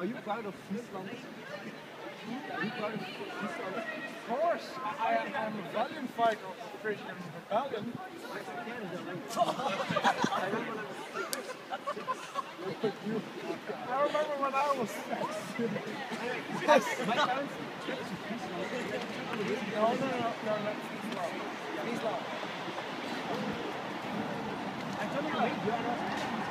Are you proud of Friesland? Are you proud of Friesland? Of course, I am a valiant fighter of the Christian rebellion. I remember when I was 6. Yes, my parents tripped to Friesland. No, Friesland. I'm telling you, wait, you are not.